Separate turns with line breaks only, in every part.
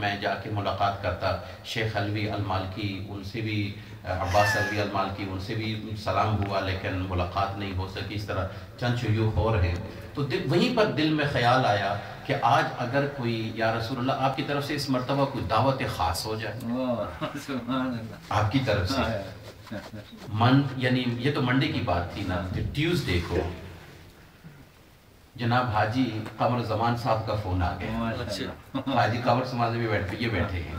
میں جا کے ملاقات کرتا، شیخ علوی المالکی ان سے بھی، عباس علوی المالکی ان سے بھی سلام ہوا لیکن ملاقات نہیں ہو سکی، اس طرح چند شیوخ اور ہیں۔ تو وہیں پر دل میں خیال آیا کہ آج اگر کوئی یا رسول اللہ آپ کی طرف سے اس مرتبہ کوئی دعوت خاص ہو جائے آپ کی طرف سے، یعنی یہ تو منڈے کی بات تھی نا، ٹیوزڈے کو جناب حاجی قمر زمان صاحب کا فون آ گیا، حاجی قمر زمان بھی بیٹھے ہیں،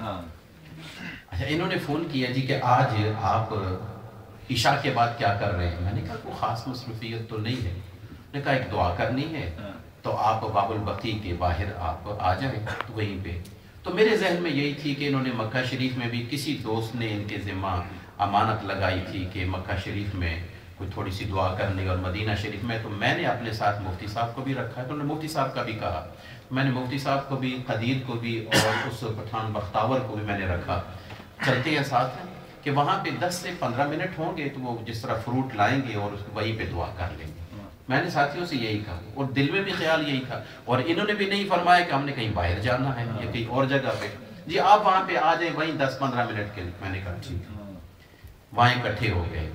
اچھا انہوں نے فون کیا جی کہ آج آپ عشاء کے بعد کیا کر رہے ہیں؟ میں نے کہا کوئی خاص مصروفیت تو نہیں ہے، نے کہا ایک دعا کرنی ہے تو آپ باب البقیع کے باہر آپ آ جائیں وہیں پہ۔ تو میرے ذہن میں یہی تھی کہ انہوں نے مکہ شریف میں بھی کسی دوست نے ان کے ذمہ امانت لگائی تھی کہ مکہ شریف میں کوئی تھوڑی سی دعا کرنی، اور مدینہ شریف میں تو میں نے اپنے ساتھ مفتی صاحب کو بھی رکھا ہے، تو انہوں نے مفتی صاحب کا بھی کہا، میں نے مفتی صاحب کو بھی، قدیر کو بھی، اور اس پٹھان بختاور کو بھی میں نے رکھا، چلتے ہیں ساتھ ہیں کہ وہاں پہ 10 سے 15 منٹ ہوں گے تو وہ جس طرح فروٹ لائیں گے اور وہیں پہ دعا کر لیں گے۔ میں نے ساتھیوں سے یہی کہا اور دل میں بھی خیال یہی تھا، اور انہوں نے بھی نہیں فرمایا کہ ہم نے کہیں باہر جانا ہے یا کہیں اور جگہ پہ، جی آپ وہاں پہ آ جائیں وہیں 10-15 منٹ کے لیے۔ میں نے کہا ٹھیک ہے، وہاں اکٹھے ہو گئے۔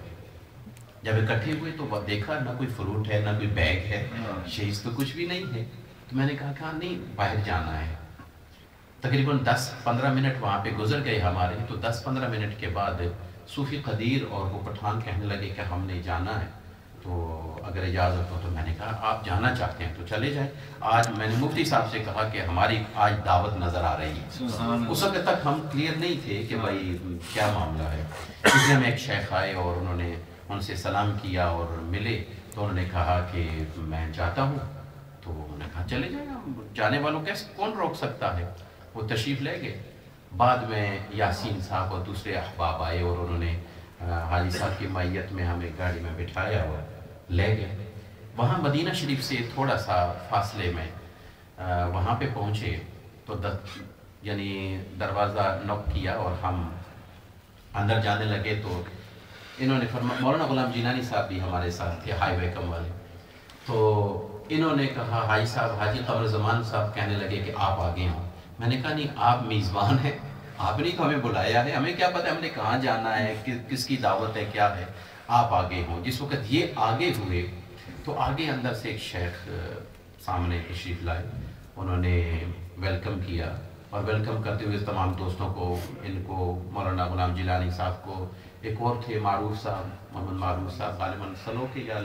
جب اکٹھے ہوئے تو دیکھا نہ کوئی فروٹ ہے نہ کوئی بیگ ہے، شیز تو کچھ بھی نہیں ہے، تو میں نے کہا نہیں باہر جانا ہے۔ تقریباً 10-15 منٹ وہاں پہ گزر گئے ہمارے، تو 10-15 منٹ کے بعد صوفی قدیر اور وہ پٹھان کہنے لگے کہ ہم نے جانا ہے، تو اگر اجازت ہو تو میں نے کہا آپ جانا چاہتے ہیں تو چلے جائیں۔ آج میں نے مفتی صاحب سے کہا کہ ہماری آج دعوت نظر آ رہی ہے، اس وقت تک ہم کلیئر نہیں تھے کہ بھائی کیا معاملہ ہے۔ اس میں ایک شیخ آئے اور انہوں نے ان سے سلام کیا اور ملے، تو انہوں نے کہا کہ میں جاتا ہوں، تو انہوں نے کہا چلے جائیں، جانے والوں کیسے کون روک سکتا ہے، وہ تشریف لے گئے۔ بعد میں یاسین صاحب اور دوسرے احباب آئے اور انہوں نے حاجی صاحب کی معیت میں ہمیں گاڑی میں بٹھایا اور لے گئے۔ وہاں مدینہ شریف سے تھوڑا سا فاصلے میں وہاں پہ پہنچے تو یعنی دروازہ نوک کیا اور ہم اندر جانے لگے، تو انہوں نے فرمایا، مولانا غلام جیلانی صاحب بھی ہمارے ساتھ تھے، ہائی وے کم والے، تو انہوں نے کہا حاجی صاحب، حاجی قمر زمان صاحب کہنے لگے کہ آپ آگے ہوں۔ میں نے کہا نہیں آپ میزبان ہیں، آپ نے تو ہمیں بلایا ہے، ہمیں کیا پتہ ہم نے کہاں جانا ہے، کس کی دعوت ہے، کیا ہے، آپ آگے ہوں۔ جس وقت یہ آگے ہوئے تو آگے اندر سے ایک شیخ سامنے تشریف لائے، انہوں نے ویلکم کیا، اور ویلکم کرتے ہوئے تمام دوستوں کو، ان کو مولانا غلام جیلانی صاحب کو، ایک اور تھے معروف صاحب، محمد معروف صاحب، غالباً سلو کے یا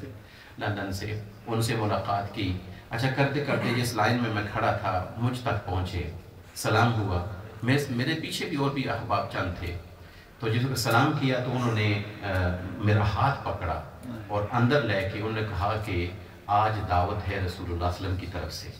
لندن سے، ان سے ملاقات کی۔ اچھا کرتے کرتے جس لائن میں کھڑا تھا مجھ تک پہنچے، سلام ہوا، میرے پیچھے بھی اور بھی احباب چند تھے، تو جس کو سلام کیا تو انہوں نے میرا ہاتھ پکڑا اور اندر لے کے انہوں نے کہا کہ آج دعوت ہے رسول اللہ صلی اللہ علیہ وسلم کی طرف سے۔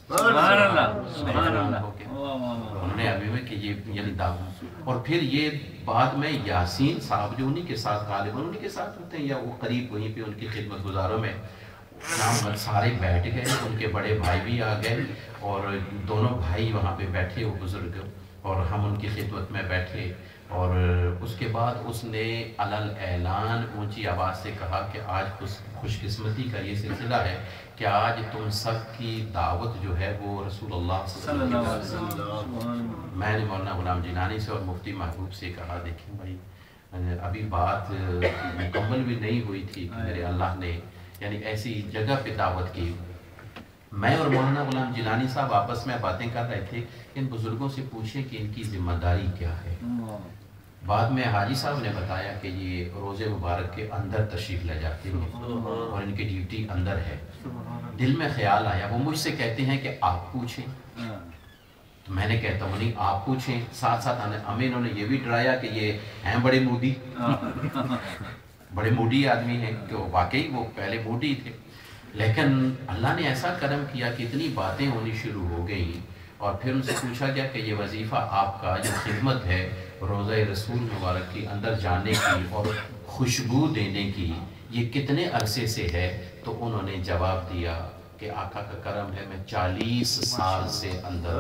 انہوں نے ابھی میں کہ یہ یعنی دعوت، اور پھر یہ بعد میں یاسین صاحب جو انہی کے ساتھ غالباً انہی کے ساتھ ہوتے ہیں یا وہ قریب وہیں پہ ان کی خدمت گزاروں میں، سارے بیٹھ گئے، ان کے بڑے بھائی بھی آ گئے اور دونوں بھائی وہاں پہ بیٹھے وہ بزرگ، اور ہم ان کی خدمت میں بیٹھے، اور اس کے بعد اس نے علل اعلان اونچی آواز سے کہا کہ آج خوش قسمتی کا یہ سلسلہ ہے کہ آج تم سب کی دعوت جو ہے وہ رسول اللہ صلی اللہ علیہ وسلم۔ میں نے مولانا غلام جیلانی سے اور مفتی محبوب سے کہا دیکھیں بھائی ابھی بات مکمل بھی نہیں ہوئی تھی کہ میرے اللہ نے یعنی ایسی جگہ پہ دعوت کی۔ میں اور مولانا غلام جیلانی صاحب آپس میں باتیں کر رہے تھے، ان بزرگوں سے پوچھیں کہ ان کی ذمہ داری کیا ہے۔ بعد میں حاجی صاحب نے بتایا کہ یہ روزے مبارک کے اندر تشریف لے جاتے ہیں اور ان کی ڈیوٹی اندر ہے۔ دل میں خیال آیا، وہ مجھ سے کہتے ہیں کہ آپ پوچھیں، تو میں نے کہتا ہوں نہیں آپ پوچھیں، ساتھ ساتھ ہمیں انہوں نے یہ بھی ڈرایا کہ یہ ہیں بڑے مودی، بڑے موڈی آدمی ہیں، کہ واقعی وہ پہلے موڈی تھے، لیکن اللہ نے ایسا کرم کیا کہ اتنی باتیں ہونی شروع ہو گئیں، اور پھر ان سے پوچھا گیا کہ یہ وظیفہ آپ کا جو خدمت ہے روزہ رسول مبارک کی اندر جانے کی اور خوشبو دینے کی، یہ کتنے عرصے سے ہے؟ تو انہوں نے جواب دیا کہ آقا کا کرم ہے میں 40 سال سے اندر۔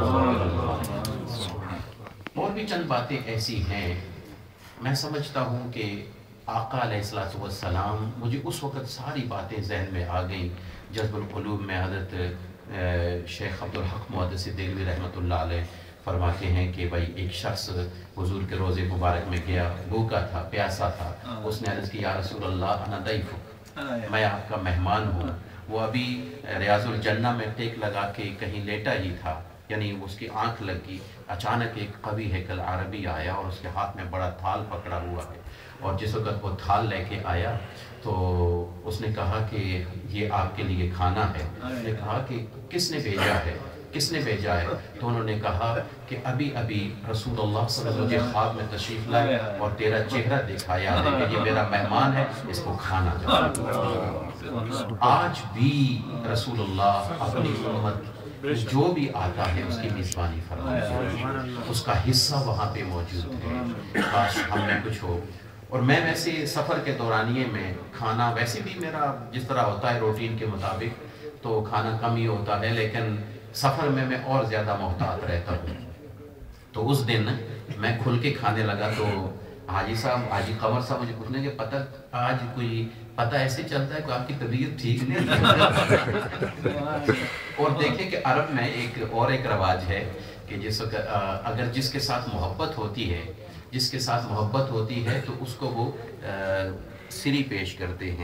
اور بھی چند باتیں ایسی ہیں، میں سمجھتا ہوں کہ آقا علیہ السلام، مجھے اس وقت ساری باتیں ذہن میں آ گئیں۔ جذب القلوب میں حضرت شیخ عبدالحق محدث دہلوی رحمۃ اللہ علیہ फरमाते हैं कि भाई एक शख्स हुजूर के रोज़े मुबारक में गया, भूखा था, प्यासा था, उसने अर्ज़ की या रसूल अल्लाह अना दैफ, मैं आपका मेहमान हूँ। वो अभी रियाजुल जन्ना में टेक लगा के कहीं लेटा ही था, यानी उसकी आंख लगी, अचानक एक कवि हैकल अरबी आया और उसके हाथ में बड़ा थाल पकड़ा हुआ है, और जिस वक्त वो थाल लेके आया तो उसने कहा कि ये आपके लिए खाना है। उसने कहा कि किसने भेजा है, किसने भेजा है? तो उन्होंने कहा कि अभी अभी रसूलुल्लाह सल्लल्लाहु अलैहि वसल्लम ख्वाब में तशरीफ़ लाए और तेरा चेहरा दिखाया है कि ये मेरा मेहमान है, इसको खाना चाहिए। आज भी रसूलुल्लाह अपनी उम्मत जो भी आता है उसकी मेज़बानी फरमाते हैं, उसका हिस्सा वहाँ पे मौजूद है। काश हम में कुछ हो। और मैं वैसे सफ़र के दौरानिए में खाना वैसे भी मेरा जिस तरह होता है रूटीन के मुताबिक तो खाना कम ही होता है, लेकिन सफ़र में मैं और ज़्यादा मोहतात रहता हूँ। तो उस दिन मैं खुल के खाने लगा तो हाजी साहब, हाजी कमर साहब मुझे पूछने के पता आज कोई पता ऐसे चलता है कि आपकी तबीयत ठीक नहीं है। और देखें कि अरब में एक रवाज है कि जिस अगर जिसके साथ मोहब्बत होती है, जिसके साथ मोहब्बत होती है तो उसको वो सिरी पेश करते हैं,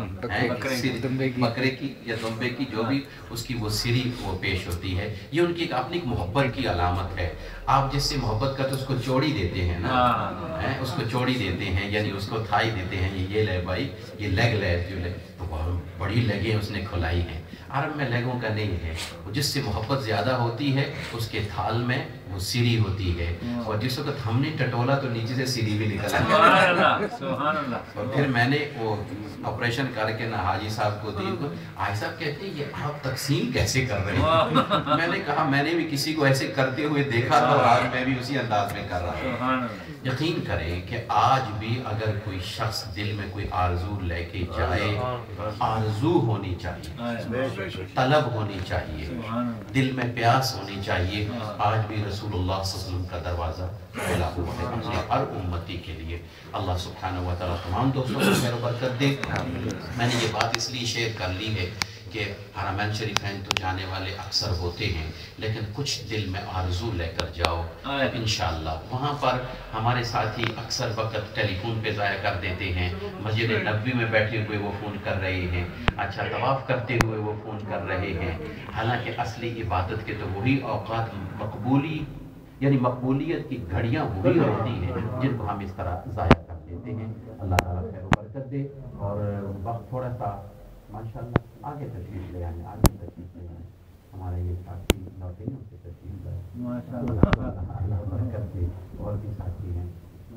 बकरे की या दुम्बे की, जो भी उसकी वो सिरी वो पेश होती है। ये उनकी एक अपनी मोहब्बत की अलामत है। आप जिससे मोहब्बत करते उसको चौड़ी देते हैं ना, उसको चौड़ी देते हैं, यानी उसको थाई देते हैं, ये ले भाई, ये लेग ले, जो ले तो बड़ी लेगें उसने खुलाई हैं। अरब में लेगों का नहीं है, जिससे मोहब्बत ज़्यादा होती है उसके थाल में वो सिरी होती है, और जिस वक्त हमने टटोला तो नीचे से सिरी भी निकल आया। और फिर मैंने वो ऑपरेशन करके ना हाजी साहब को दी, हाजी साहब कहते हैं ये आप तकसीम कैसे कर रहे हैं? मैंने कहा मैंने भी किसी को ऐसे करते हुए देखा था और आज मैं भी उसी अंदाज में कर रहा हूँ। यकीन करें कि आज भी अगर कोई शख्स दिल में कोई आरजू लेके जाए, आरजू होनी चाहिए, तलब होनी चाहिए, दिल में प्यास होनी चाहिए। आज भी रसूलुल्लाह सल्लल्लाहु अलैहि वसल्लम का दरवाज़ा खुला हुआ है अपने हर उम्मती के लिए। अल्लाह सुब्हानहू व तआला तमाम दोस्तों को खैर बरकत दे। मैंने ये बात इसलिए शेयर कर ली है कि हरमैन शरीफैन तो जाने वाले अक्सर होते हैं, लेकिन कुछ दिल में आरजू लेकर जाओ, इंशाअल्लाह वहाँ पर हमारे साथी अक्सर वक्त टेलीफोन पे ज़ाया कर देते हैं, मस्जिद नबवी में बैठे हुए वो फ़ोन कर रहे हैं, अच्छा तवाफ़ करते हुए वो फ़ोन कर रहे हैं। हालांकि असली इबादत के तो वही औक़ात मकबूली यानी मकबूलियत की घड़ियाँ वही होती हैं जिनको हम इस तरह ज़ाया कर देते हैं। अल्लाह ताला खैर बरकत दे। और वक्त थोड़ा सा माशाअल्लाह आगे तशरीफ़ ले आए, आगे तशरीफ़ ले आए, हमारे ये साथी लौटे हैं उनसे तशरीफ़ लाए, माशाअल्लाह अल्लाह बरकत दे। और भी साथी हैं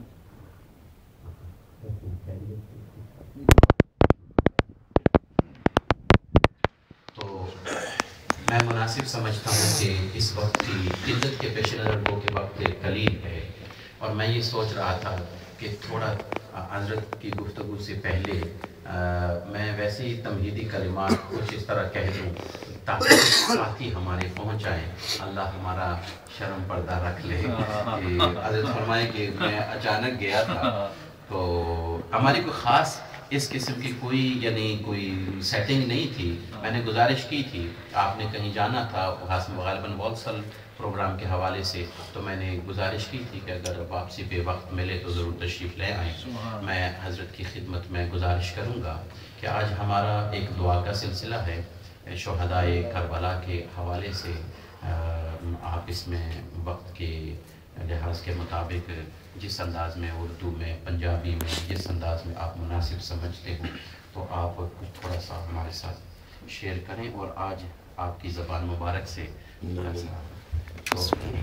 तो मैं मुनासिब समझता हूँ कि इस वक्त की इद्दत के पेश नज़र वो के वक्त कलील है, और मैं ये सोच रहा था कि थोड़ा हज़रत की गुफ्तगू से पहले मैं वैसे ही तमहीदी कलिमात कुछ इस तरह कह दूँ ताकि साथी हमारे पहुँच जाएँ। अल्लाह हमारा शर्म पर्दा रख ले। हज़रत फरमाए कि मैं अचानक गया था तो हमारी कोई ख़ास इस किस्म की कोई यानी कोई सेटिंग नहीं थी। मैंने गुजारिश की थी, आपने कहीं जाना था ग़ालिबन वॉल्सल प्रोग्राम के हवाले से, तो मैंने गुजारिश की थी कि अगर वापसी पे वक्त मिले तो ज़रूर तशरीफ़ ले आएँ। मैं हज़रत की खिदमत में गुजारिश करूँगा कि आज हमारा एक दुआ का सिलसिला है शुहदाए करबला के हवाले से। आप इसमें वक्त के लिहाज के मुताबिक जिस अंदाज़ में उर्दू में, पंजाबी में, जिस अंदाज़ में आप मुनासिब समझते हो तो आप कुछ थोड़ा सा हमारे साथ शेयर करें। और आज आपकी ज़बान मुबारक से